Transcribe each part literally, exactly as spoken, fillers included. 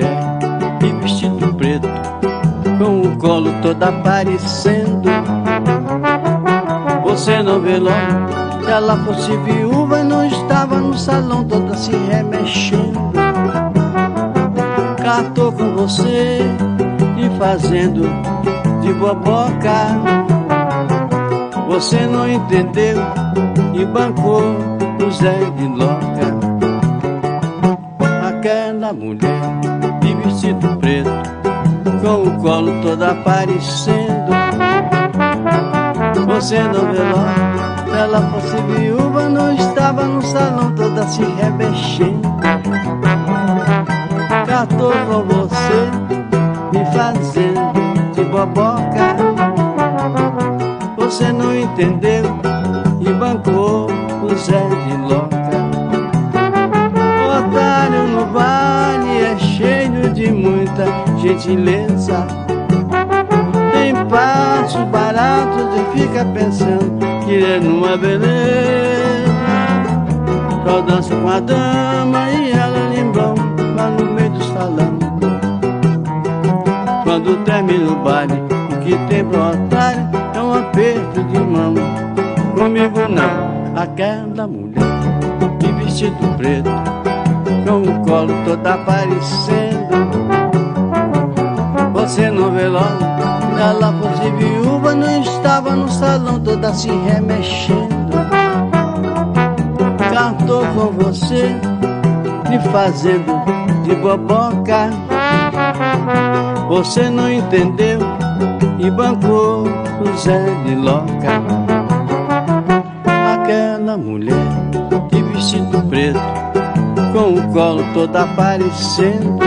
mulher de vestido preto, com o colo todo aparecendo. Você não vê logo, se ela fosse viúva, não estava no salão toda se remexendo. Catou com você e fazendo de boboca. Você não entendeu e bancou o Zé de Loca. Aquela mulher de vestido preto, com o colo todo aparecendo. Você não vê logo, se ela fosse viúva, não estava no salão toda se remexendo. Catou com você me fazendo de boboca. Você não entendeu e bancou o Zé de Loca. O otário no baile é cheio de muita gentileza. Tem passos baratos e fica pensando que é numa beleza. Só dança com a dama e ela lembrou lá no meio do salão. Quando termina o baile, o que tem pro otário é um aperto de mão. Comigo não, aquela mulher de vestido preto, com o colo todo aparecendo. Você não vê logo, se ela fosse viúva, não estava no salão toda se remexendo. Cantou com você, me fazendo de boboca. Você não entendeu e bancou o Zé de Loca. Aquela mulher de vestido preto, com o colo todo aparecendo.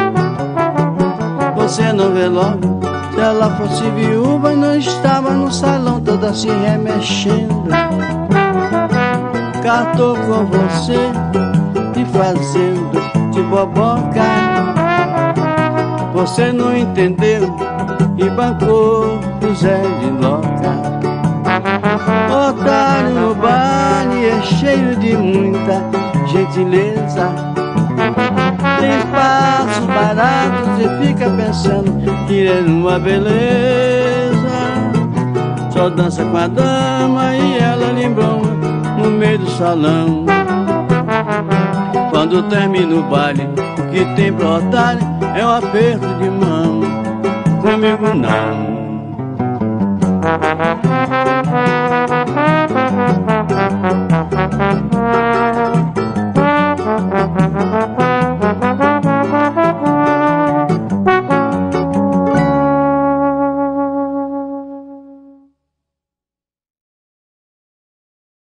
Você não vê logo, se ela fosse viúva, não estava no salão toda se remexendo. Catou com você e fazendo de boboca. Você não entendeu e bancou o Zé de Loca. Otário no baile é cheio de muita gentileza. Tem passos baratos e fica pensando que é uma beleza. Só dança com a dama e ela lembrou no meio do salão. Quando termina o baile, o que tem pro otário é um aperto de mão. Comigo não.